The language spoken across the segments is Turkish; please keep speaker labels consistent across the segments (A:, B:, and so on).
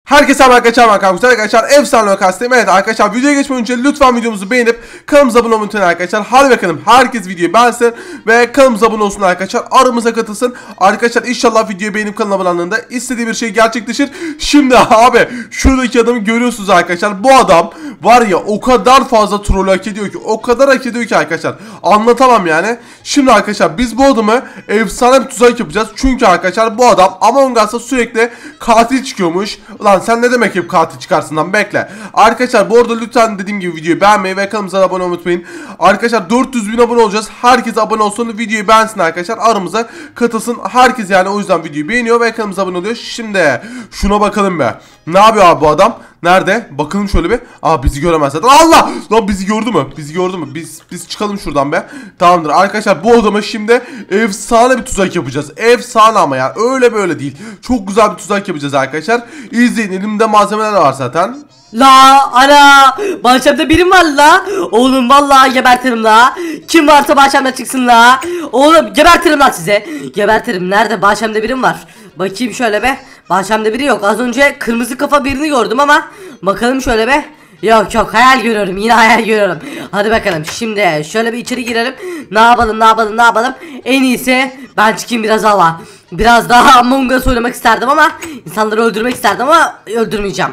A: Herkese merhaba arkadaşlar, efsane lokastayım. Evet arkadaşlar, videoya geçmeden önce lütfen videomuzu beğenip kanalımıza abone olmayı unutmayın arkadaşlar. Hadi bakalım, herkes videoyu beğensin ve kanalımıza abone olsun arkadaşlar. Aramıza katılsın. Arkadaşlar inşallah videoyu beğenip kanala abone olduğunda istediği bir şey gerçekleşir. Şimdi abi şuradaki adamı görüyorsunuz arkadaşlar. Bu adam var ya, o kadar fazla troll hak ediyor ki, o kadar hak ediyor ki arkadaşlar. Anlatamam yani. Şimdi arkadaşlar biz bu adamı efsane bir tuzak yapacağız. Çünkü arkadaşlar bu adam Among Us'ta sürekli katil çıkıyormuş. Lan sen ne demek hep katil çıkarsın lan, bekle. Arkadaşlar bu arada lütfen dediğim gibi videoyu beğenmeyi ve kanalımıza abone olmayı unutmayın. Arkadaşlar 400 bin abone olacağız. Herkes abone olsun, videoyu beğensin arkadaşlar. Aramıza katılsın. Herkes yani o yüzden videoyu beğeniyor ve kanalımıza abone oluyor. Şimdi şuna bakalım be. Ne yapıyor abi bu adam? Nerede? Bakalım şöyle bir. Aa, bizi göremez zaten. Allah! Lan bizi gördü mü? Bizi gördü mü? Biz çıkalım şuradan be. Tamamdır. Arkadaşlar bu adama şimdi efsane bir tuzak yapacağız. Efsane ama ya. Öyle böyle değil. Çok güzel bir tuzak yapacağız arkadaşlar. İzleyin. Elimde malzemeler var zaten.
B: La ana, bahçemde birim var la. Oğlum vallahi gebertirim la. Kim varsa bahçemde çıksın la. Oğlum gebertirim la size. Gebertirim. Nerede? Bahçemde birim var. Bakayım şöyle be. Bahçemde biri yok. Az önce kırmızı kafa birini gördüm ama bakalım şöyle be. Yok hayal görüyorum, yine hayal görüyorum. Hadi bakalım, şimdi şöyle bir içeri girelim. Ne yapalım. En iyisi ben çıkayım, biraz hava. Biraz daha Among Us oynamak isterdim ama insanları öldürmek isterdim ama öldürmeyeceğim.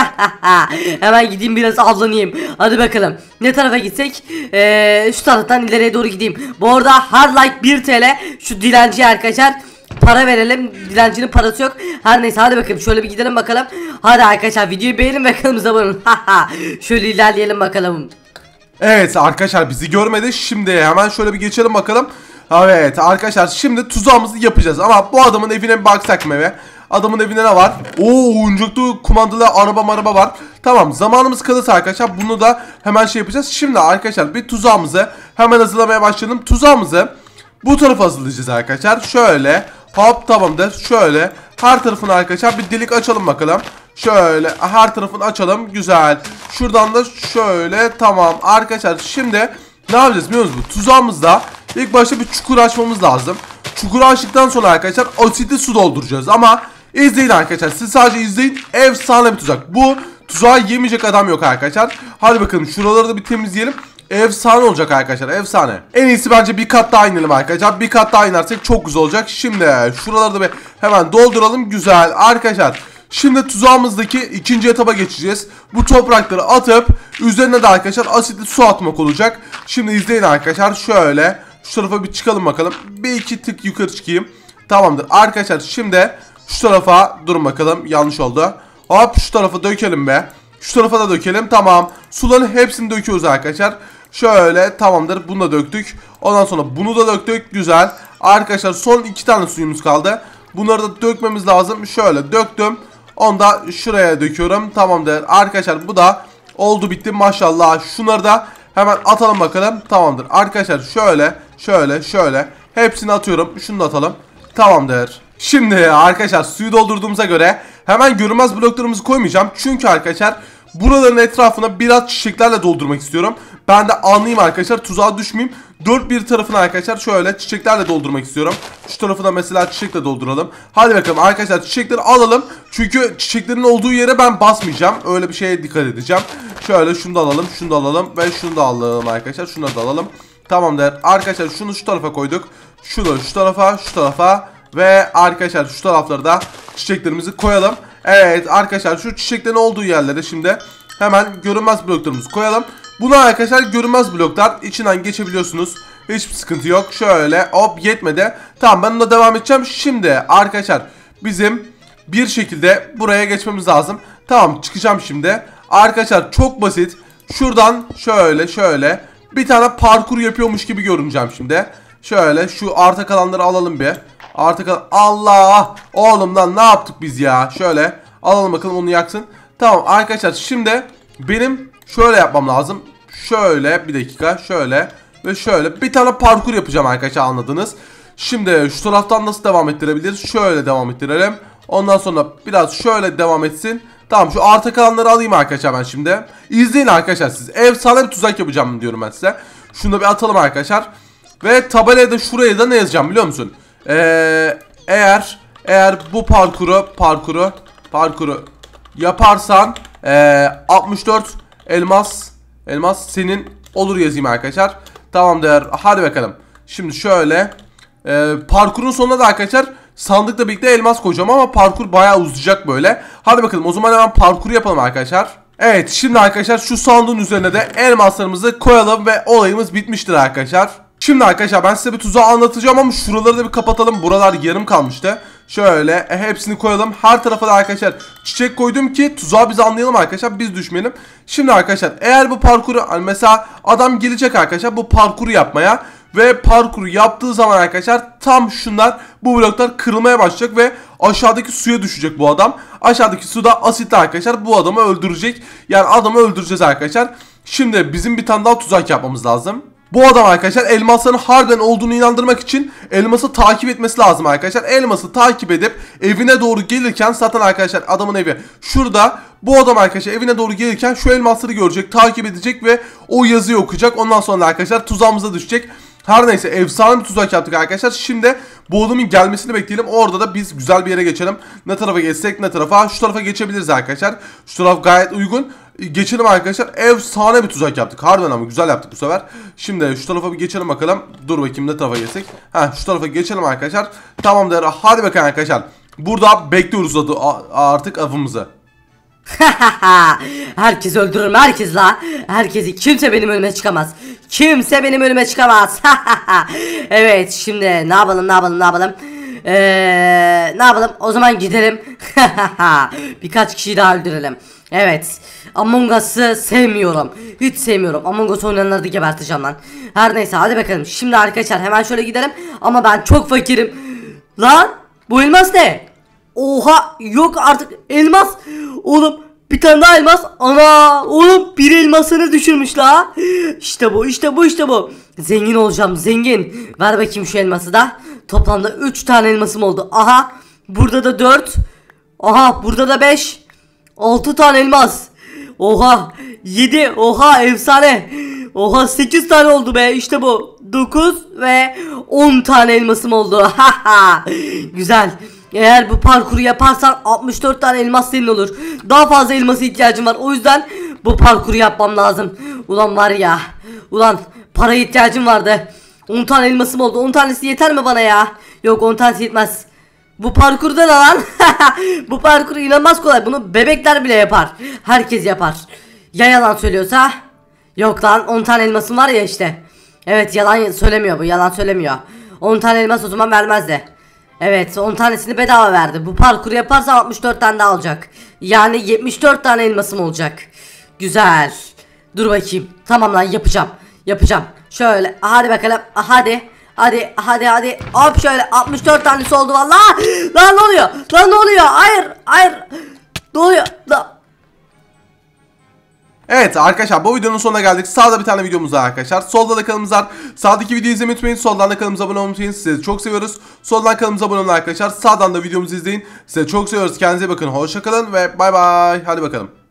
B: Hemen gideyim biraz avlanayım. Hadi bakalım, ne tarafa gitsek? Şu taraftan ileriye doğru gideyim. Bu arada her like 1 TL şu dilenciye arkadaşlar. Para verelim. Dilencinin parası yok. Her neyse, hadi bakalım şöyle bir gidelim bakalım. Hadi arkadaşlar videoyu beğenin ve kanalımıza abone olun. Şöyle ilerleyelim bakalım.
A: Evet arkadaşlar, bizi görmedi. Şimdi hemen şöyle bir geçelim bakalım. Evet arkadaşlar, şimdi tuzağımızı yapacağız. Ama bu adamın evine bir baksak mı eve? Adamın evinde ne var? Oo, oyuncaklı kumandalı araba var. Tamam, zamanımız kalırsa arkadaşlar bunu da hemen şey yapacağız. Şimdi arkadaşlar bir tuzağımızı hemen hazırlamaya başlayalım. Tuzağımızı bu tarafa hazırlayacağız arkadaşlar. Şöyle hop, tamamdır. Şöyle her tarafını arkadaşlar bir delik açalım bakalım. Şöyle her tarafını açalım. Güzel. Şuradan da şöyle, tamam. Arkadaşlar şimdi ne yapacağız biliyor musunuz? Bu tuzağımızda ilk başta bir çukur açmamız lazım. Çukuru açtıktan sonra arkadaşlar asitli su dolduracağız. Ama izleyin arkadaşlar. Siz sadece izleyin. Efsane bir tuzak. Bu tuzağı yemeyecek adam yok arkadaşlar. Hadi bakalım şuraları da bir temizleyelim. Efsane olacak arkadaşlar, efsane. En iyisi bence bir kat daha inelim arkadaşlar. Bir kat daha inersek çok güzel olacak. Şimdi şuraları da bir hemen dolduralım. Güzel arkadaşlar. Şimdi tuzağımızdaki ikinci etaba geçeceğiz. Bu toprakları atıp üzerine de arkadaşlar asitli su atmak olacak. Şimdi izleyin arkadaşlar. Şöyle şu tarafa bir çıkalım bakalım. Bir iki tık yukarı çıkayım. Tamamdır arkadaşlar. Şimdi şu tarafa durun bakalım. Yanlış oldu. Hop, şu tarafa dökelim be. Şu tarafa da dökelim. Tamam. Suların hepsini döküyoruz arkadaşlar. Şöyle, tamamdır. Bunu da döktük. Ondan sonra bunu da döktük. Güzel. Arkadaşlar son 2 tane suyumuz kaldı. Bunları da dökmemiz lazım. Şöyle döktüm. Onu da şuraya döküyorum. Tamamdır. Arkadaşlar bu da oldu, bitti maşallah. Şunları da hemen atalım bakalım. Tamamdır. Arkadaşlar şöyle hepsini atıyorum. Şunu da atalım. Tamamdır. Şimdi arkadaşlar suyu doldurduğumuza göre hemen görünmez bloklarımızı koymayacağım. Çünkü arkadaşlar buraların etrafına biraz çiçeklerle doldurmak istiyorum. Ben de anlayayım arkadaşlar, tuzağa düşmeyeyim. Dört bir tarafını arkadaşlar şöyle çiçeklerle doldurmak istiyorum. Şu tarafına mesela çiçekle dolduralım. Hadi bakalım arkadaşlar, çiçekleri alalım. Çünkü çiçeklerin olduğu yere ben basmayacağım. Öyle bir şeye dikkat edeceğim. Şöyle şunu da alalım, şunu da alalım ve şunu da alalım arkadaşlar. Şunları da alalım. Tamamdır. Arkadaşlar şunu şu tarafa koyduk. Şunu şu tarafa ve arkadaşlar şu taraflara da çiçeklerimizi koyalım. Evet arkadaşlar, şu çiçeklerin olduğu yerlere şimdi hemen görünmez bloklarımızı koyalım. Bunlar arkadaşlar görünmez bloklar, içinden geçebiliyorsunuz. Hiçbir sıkıntı yok. Şöyle hop, yetmedi. Tamam, ben onunla devam edeceğim. Şimdi arkadaşlar bizim bir şekilde buraya geçmemiz lazım. Tamam, çıkacağım şimdi. Arkadaşlar çok basit. Şuradan şöyle bir tane parkur yapıyormuş gibi görüneceğim şimdi. Şöyle şu arta kalanları alalım bir. Allah! Oğlum lan, ne yaptık biz ya? Şöyle alalım bakalım, onu yaksın. Tamam arkadaşlar, şimdi benim şöyle yapmam lazım. Şöyle bir dakika, şöyle ve şöyle bir tane parkur yapacağım arkadaşlar, anladınız. Şimdi şu taraftan nasıl devam ettirebiliriz? Şöyle devam ettirelim. Ondan sonra biraz şöyle devam etsin. Tamam, şu arta kalanları alayım arkadaşlar ben şimdi. İzleyin arkadaşlar siz. Efsane bir tuzak yapacağım diyorum ben size. Şunu da bir atalım arkadaşlar. Ve tabelaya da şuraya da ne yazacağım biliyor musun? Eğer bu parkuru yaparsan 64 elmas senin olur yazayım arkadaşlar. Tamamdır. Hadi bakalım. Şimdi şöyle parkurun sonunda da arkadaşlar sandıkla birlikte elmas koyacağım ama parkur bayağı uzayacak böyle. Hadi bakalım o zaman hemen parkuru yapalım arkadaşlar. Evet şimdi arkadaşlar şu sandığın üzerine de elmaslarımızı koyalım ve olayımız bitmiştir arkadaşlar. Şimdi arkadaşlar ben size bir tuzağı anlatacağım ama şuraları da bir kapatalım. Buralar yarım kalmıştı. Şöyle hepsini koyalım. Her tarafa da arkadaşlar çiçek koydum ki tuzağı biz anlayalım arkadaşlar. Biz düşmeyelim. Şimdi arkadaşlar eğer bu parkuru hani mesela adam gelecek arkadaşlar bu parkuru yapmaya. Ve parkuru yaptığı zaman arkadaşlar tam şunlar bu bloklar kırılmaya başlayacak ve aşağıdaki suya düşecek bu adam. Aşağıdaki suda asitli arkadaşlar bu adamı öldürecek. Yani adamı öldüreceğiz arkadaşlar. Şimdi bizim bir tane daha tuzak yapmamız lazım. Bu adam arkadaşlar elmasların harbiden olduğunu inandırmak için elması takip etmesi lazım arkadaşlar. Elması takip edip evine doğru gelirken zaten arkadaşlar adamın evi şurada. Bu adam arkadaşlar evine doğru gelirken şu elmasları görecek, takip edecek ve o yazıyı okuyacak. Ondan sonra arkadaşlar tuzağımıza düşecek. Her neyse efsane bir tuzak yaptık arkadaşlar. Şimdi bu adamın gelmesini bekleyelim. Orada da biz güzel bir yere geçelim. Ne tarafa geçsek ne tarafa? Şu tarafa geçebiliriz arkadaşlar. Şu taraf gayet uygun. Geçelim arkadaşlar. Efsane bir tuzak yaptık. Harbiden ama güzel yaptık bu sefer. Şimdi şu tarafa bir geçelim bakalım. Dur bakayım ne tarafa geçsek. Şu tarafa geçelim arkadaşlar. Tamamdır. Hadi bakalım arkadaşlar. Burada bekliyoruz artık avımızı.
B: Herkes öldürürüm herkes la. Herkesi kimse benim önüme çıkamaz. Kimse benim önüme çıkamaz. Evet şimdi ne yapalım. Ne yapalım o zaman gidelim. Birkaç kişiyi daha öldürelim. Evet Among Us'ı sevmiyorum. Hiç sevmiyorum. Among Us oynayanları da geberteceğim lan. Her neyse hadi bakalım. Şimdi arkadaşlar hemen şöyle gidelim. Ama ben çok fakirim. Lan bu elmas ne? Oha yok artık elmas. Oğlum bir tane daha elmas. Ana oğlum bir elmasını düşürmüş la. İşte bu. Zengin olacağım zengin. Ver bakayım şu elması da. Toplamda 3 tane elmasım oldu. Aha burada da 4. Aha burada da 5. 6 tane elmas. Oha 7. Oha efsane. Oha 8 tane oldu be. İşte bu 9 ve 10 tane elmasım oldu. Güzel. Eğer bu parkuru yaparsan 64 tane elmas senin olur. Daha fazla elması ihtiyacım var. O yüzden bu parkuru yapmam lazım. Ulan var ya. Ulan paraya ihtiyacım vardı. 10 tane elmasım oldu. 10 tanesi yeter mi bana ya? Yok 10 tanesi yetmez. Bu parkurda ne lan? Bu parkur inanılmaz kolay. Bunu bebekler bile yapar. Herkes yapar. Ya yalan söylüyorsa? Yok lan 10 tane elmasım var ya işte. Evet yalan söylemiyor bu. Yalan söylemiyor. 10 tane elmas o zaman vermezdi. Evet 10 tanesini bedava verdi. Bu parkuru yaparsa 64 tane daha olacak. Yani 74 tane elmasım olacak. Güzel. Dur bakayım. Tamam lan yapacağım. Şöyle hadi bakalım. Hadi. Hop şöyle 64 tanesi oldu vallahi. Lan ne oluyor? Hayır. Ne oluyor?
A: Evet arkadaşlar bu videonun sonuna geldik. Sağda bir tane videomuz var arkadaşlar. Solda da kanalımız var. Sağdaki videoyu izlemeyi unutmayın. Soldan da kanalımıza abone olmayı unutmayın. Sizi çok seviyoruz. Soldan kanalımıza abone olun arkadaşlar. Sağdan da videomuzu izleyin. Sizi çok seviyoruz. Kendinize bakın. Hoşça kalın ve bay bay. Hadi bakalım.